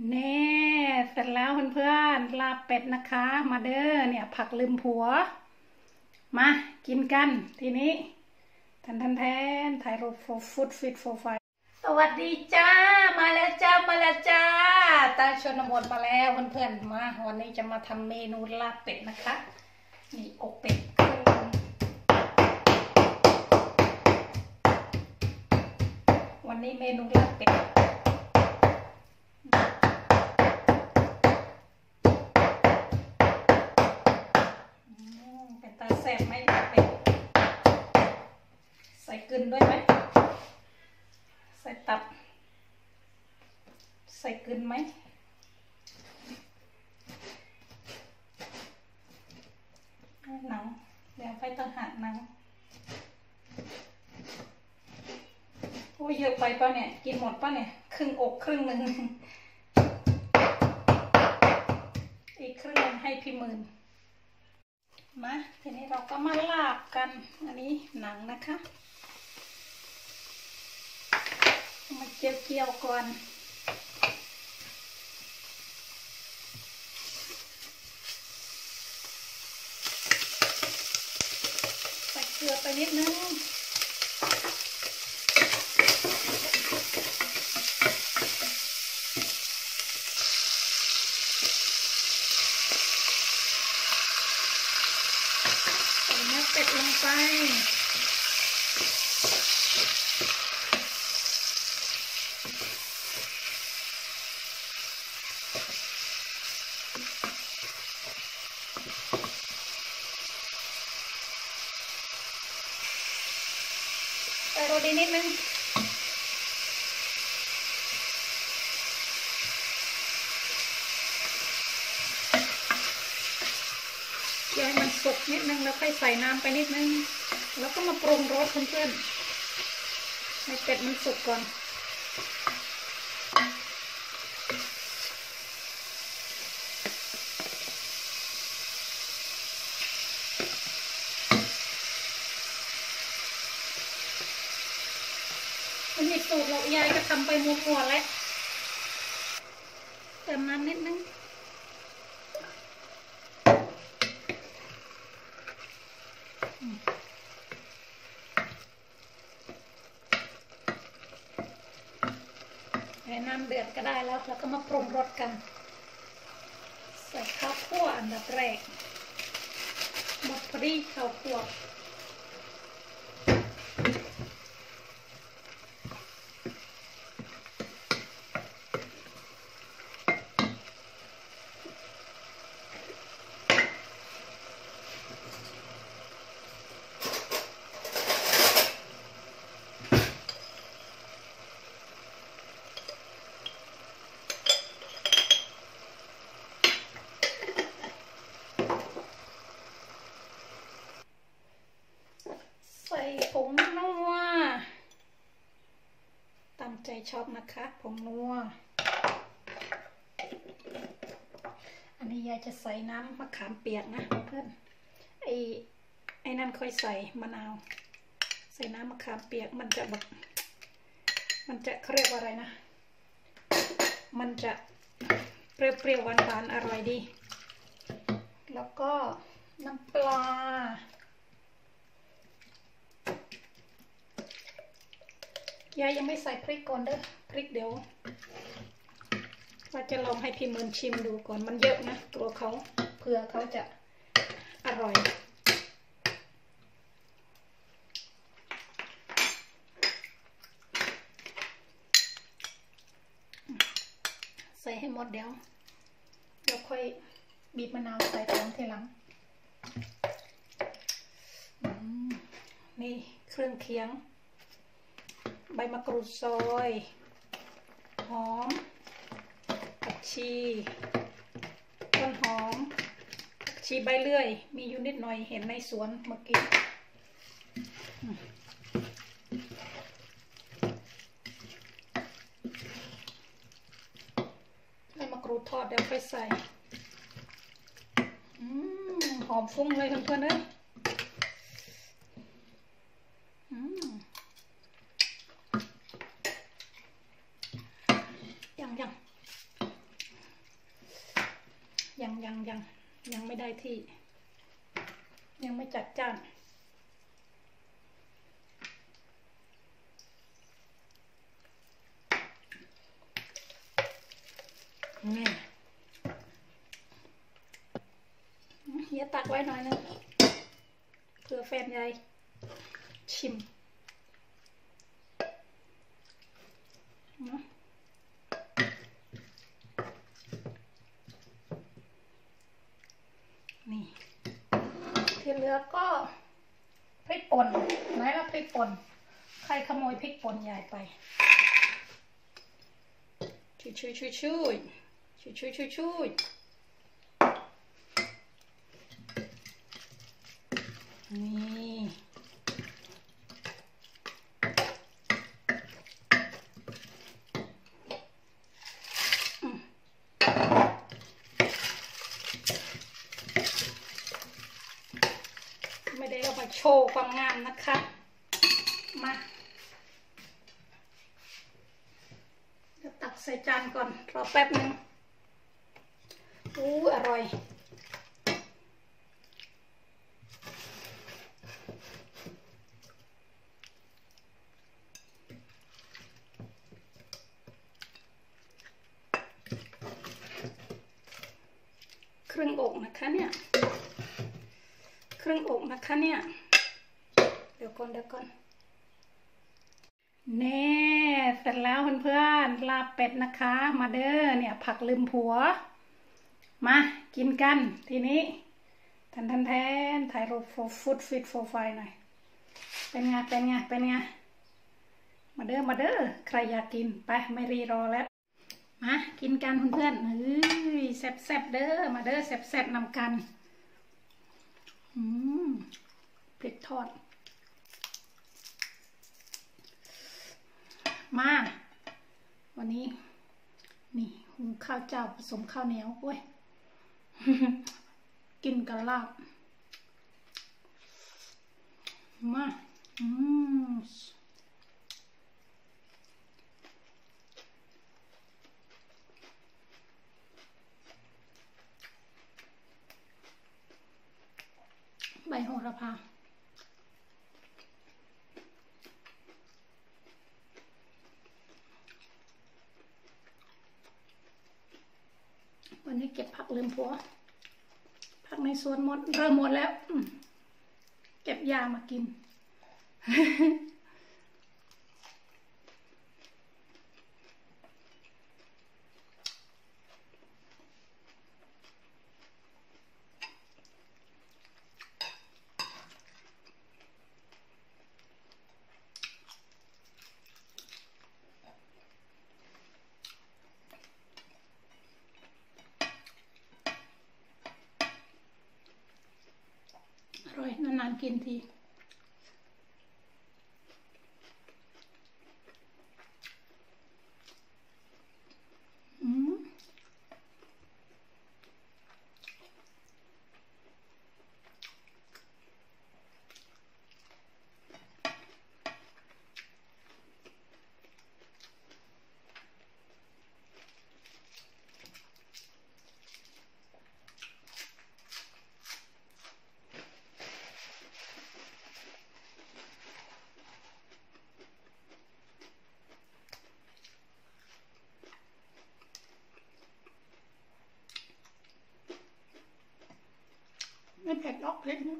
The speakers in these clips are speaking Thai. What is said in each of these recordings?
เน่เสร็จแล้วเพื่อนๆลาบเป็ดนะคะมาเด้อเนี่ยผักลืมผัวมากินกันทีนี้แทนถ่ายรูปฟุตฟิตโฟไฟสวัสดีจ้ามาแล้วจ้าตาชนบทมาแล้วเพื่อนๆมาวันนี้จะมาทำเมนูลาบเป็ดนะคะนี่อกเป็ดวันนี้เมนูลาบเป็ดเป็นตาแซ่บไหมลาบเป็ดใส่กึ่นด้วยไหมใส่ตับใส่กึ่นไหมหนังเดี๋ยวไปต้องหั่นหนังโอ้ยเยอะไปป่ะเนี่ยกินหมดป่ะเนี่ยครึ่งอกครึ่งหนึ่งอีกครึ่งนึงให้พี่หมื่นมาทีนี้เราก็มาลาบกันอันนี้หนังนะคะมาเจียวก่อนใส่เกลือไปนิดนึงใส่เนื้อเป็ดลงไปใส่โรดีนิดนึงเดี๋ยวให้มันสุกนิดนึงแล้วค่อยใส่น้ำไปนิดนึงแล้วก็มาปรุงรสเพื่อนๆให้เป็ดมันสุกก่อนมันมีสูตรหรอกยายก็ทำไปมัวๆแล้วเติมน้ำนิดนึงให้น้ำเดือดก็ได้แล้วก็มาปรุงรสกันใส่ข้าวคั่วอันดับแรกหมดพอดีข้าวคั่วใส่ผงนัวตามใจชอบนะคะผงนัวอันนี้ยายจะใส่น้ำมะขามเปียกนะเพื่อนไอ้นั่นค่อยใส่มะนาวใส่น้ำมะขามเปียกมันจะแบบมันจะเขาเรียกว่าอะไรนะมันจะเปรี้ยวๆหวานๆอร่อยดีแล้วก็น้ำปลายายยังไม่ใส่พริกก่อนเด้อพริกเดี๋ยวว่าจะลองให้พี่มืนชิมดูก่อนมันเยอะนะกลัวเขาเผื่อเขาจะอร่อยใส่ให้หมดเดี๋ยวค่อยบีบมะนาวใส่ตามทีหลังนี่เครื่องเคียงใบมะกรูดซอยหอมผักชีต้นหอมผักชีใบเลื่อยมีอยู่นิดหน่อยเห็นในสวนเมื่อกี้ใบมะกรูดทอดเดี๋ยวไปใส่หอมฟุ้งเลยเพื่อนๆเลยยังยังไม่ได้ที่ยังไม่จัดจ้านนี่เฮียตักไว้หน่อยนึงเพื่อแฟนยายชิมนี่ที่เหลือก็พริกป่นไหนละพริกป่นใครขโมยพริกป่นยายไปช่วยนี่ไม่ได้เอามาโชว์ความงามนะคะมาจะตักใส่จานก่อนรอแป๊บนึงอร่อยครึ่งอกนะคะเนี่ยครึ่งอกนะคะเนี่ยเดี๋ยวก่อนแน่เสร็จแล้วเพื่อนๆลาบเป็ดนะคะมาเด้อเนี่ยผักลืมผัวมากินกันทีนี้แทนถ่ายรูปฟุตฟิตโฟไฟหน่อยเป็นไงมาเด้อใครอยากกินไปไม่รีรอแล้วมากินกันเพื่อนๆแซ่บเด้อมาเด้อแซ่บนำกันพริกทอดมาวันนี้นี่หุงข้าวเจ้าผสมข้าวเหนียวโอ้ย กินกับลาบมาใบโหระพาวันนี้เก็บผักลืมผัวผักในสวนเริ่มหมดแล้วเก็บยามากิน อร่อยนานๆกินทีไม่เผ็ดหรอกพริกนี่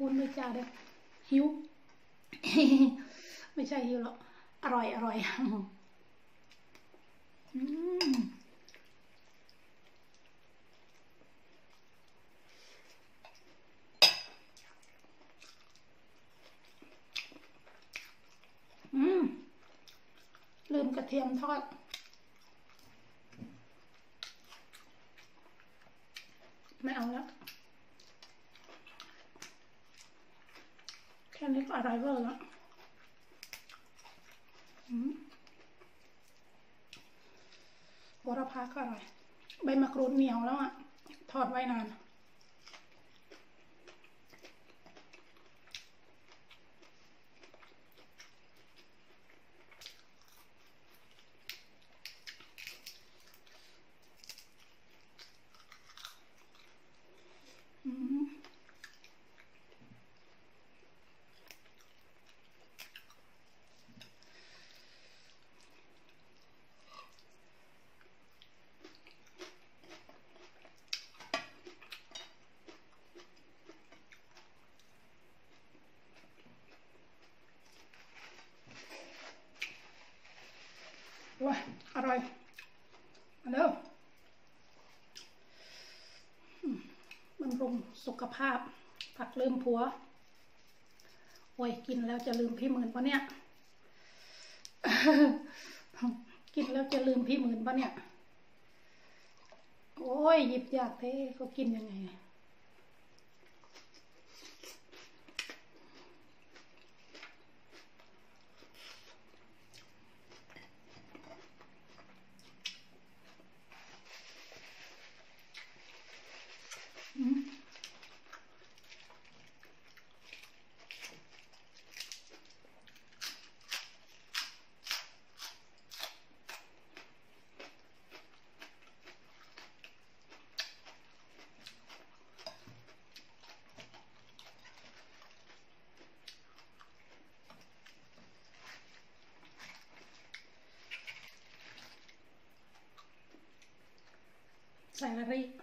พูนด้วยจ้าเด้อหิว ไม่ใช่หิวหรอกอร่อยอร่อยลืมกระเทียมทอดไม่เอาแล้วแค่นี้ก็อร่อยเวอร์แล้วโหระพาก็อร่อยใบมะกรูดเหนียวแล้วอ่ะทอดไว้นานว้าอร่อยมาเร็วบำรุงสุขภาพผักลืมผัวโอ้ยกินแล้วจะลืมพี่หมื่นปะเนี่ย กินแล้วจะลืมพี่หมื่นปะเนี่ยโอ้ยหยิบยากเท่เขากินยังไงใส่ละริ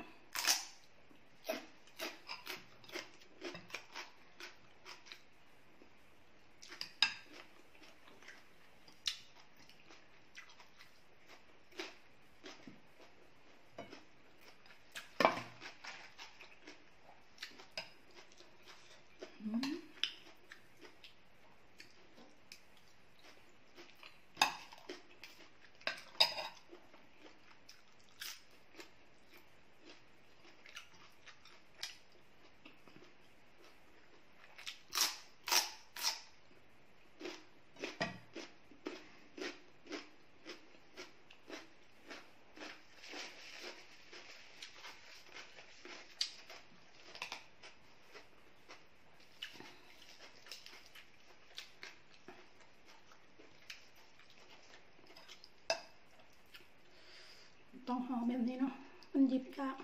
ต้องห่อแบบนี้เนาะมันหยิบยาก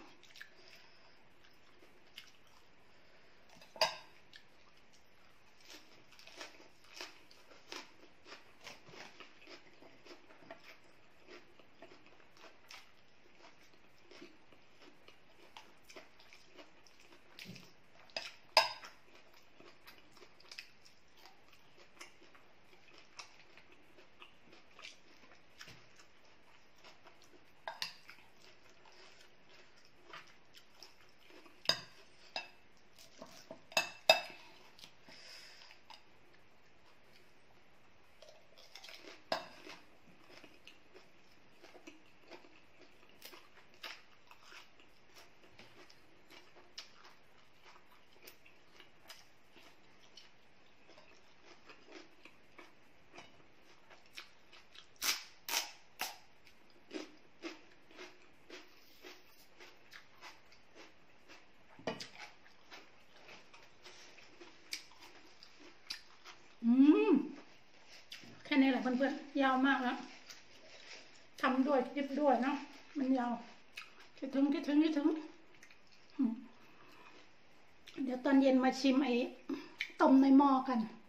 แค่นี้แหละเพื่อนๆยาวมากแล้วทำด้วยยิบด้วยเนาะมันยาวคิดถึงเดี๋ยวตอนเย็นมาชิมไอ้ต้มในหม้อกัน